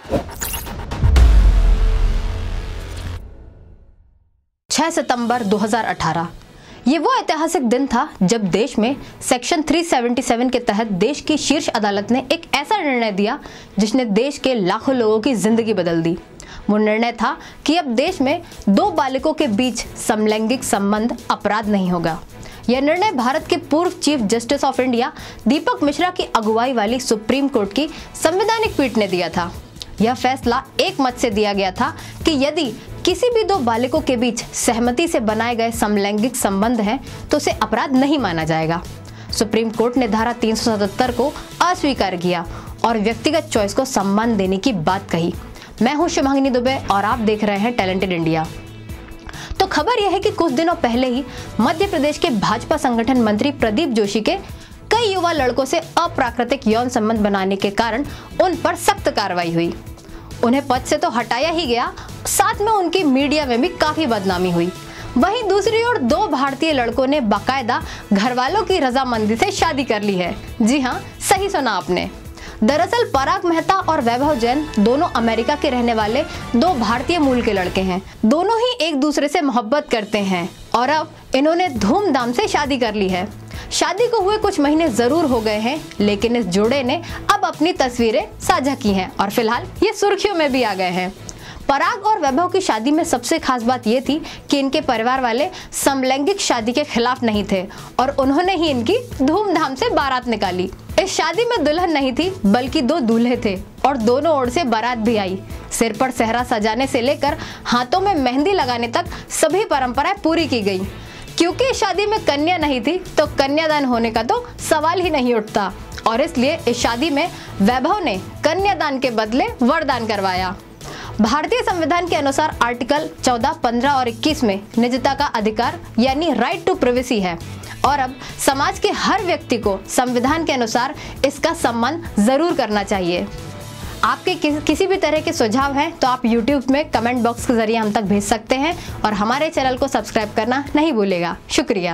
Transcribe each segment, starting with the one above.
6 सितंबर 2018 ये वो ऐतिहासिक दिन था जब देश में सेक्शन 377 के तहत देश की शीर्ष अदालत ने एक ऐसा निर्णय दिया जिसने देश के लाखों लोगों की जिंदगी बदल दी। वो निर्णय था कि अब देश में 2 बालिकों के बीच समलैंगिक संबंध अपराध नहीं होगा। यह निर्णय भारत के पूर्व chief justice of India Deepak Mishra की अगुवाई वाली सुप्रीम कोर्ट की संवैधानिक पीठ ने दिया था। यह फैसला एक मत से दिया गया था कि यदि किसी भी 2 बालिकों के बीच सहमति से बनाए गए समलैंगिक संबंध हैं तो उसे अपराध नहीं माना जाएगा। सुप्रीम कोर्ट ने धारा 377 को अस्वीकार किया और व्यक्तिगत चॉइस को सम्मान देने की बात कही। मैं हूं शुभांगिनी दुबे और आप देख रहे हैं टैलेंटेड इंडिया। तो खबर यह है कि कुछ दिनों पहले ही मध्य प्रदेश के भाजपा संगठन मंत्री प्रदीप जोशी के कई युवा लड़कों से अप्राकृतिक यौन संबंध बनाने के कारण उन पर सख्त कार्रवाई हुई। उन्हें पद से तो हटाया ही गया, साथ में उनकी मीडिया में भी काफी बदनामी हुई। वहीं दूसरी ओर 2 भारतीय लड़कों ने बाकायदा घरवालों की रजामंदी से शादी कर ली है। जी हाँ, सही सुना आपने। दरअसल पराग मेहता और वैभव जैन दोनों अमेरिका के रहने वाले 2 भारतीय मूल के लड़के हैं। दोनों ही एक दूसरे से मोहब्बत करते हैं और अब इन्होंने धूमधाम से शादी कर ली है। शादी को हुए कुछ महीने जरूर हो गए हैं, लेकिन इस जोड़े ने अब अपनी तस्वीरें साझा की हैं और फिलहाल ये सुर्खियों में भी आ गए हैं। पराग और वैभव की शादी में सबसे खास बात ये थी कि इनके परिवार वाले समलैंगिक शादी के खिलाफ नहीं थे और उन्होंने ही इनकी धूमधाम से बारात निकाली। इस शादी में दुल्हन नहीं थी बल्कि 2 दूल्हे थे और दोनों ओर से बारात भी आई। सिर पर सेहरा सजाने से लेकर हाथों में मेहंदी लगाने तक सभी परंपराएं पूरी की गई। क्योंकि इस शादी में कन्या नहीं थी तो कन्यादान होने का तो सवाल ही नहीं उठता और इसलिए इस शादी में वैभव ने कन्यादान के बदले वरदान करवाया। भारतीय संविधान के अनुसार आर्टिकल 14, 15 और 21 में निजता का अधिकार यानी राइट टू प्राइवेसी है और अब समाज के हर व्यक्ति को संविधान के अनुसार इसका सम्मान जरूर करना चाहिए। आपके किसी भी तरह के सुझाव हैं तो आप YouTube में कमेंट बॉक्स के जरिए हम तक भेज सकते हैं और हमारे चैनल को सब्सक्राइब करना नहीं भूलेगा। शुक्रिया।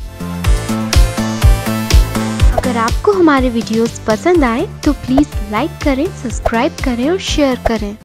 अगर आपको हमारे वीडियोस पसंद आए तो प्लीज लाइक करें, सब्सक्राइब करें और शेयर करें।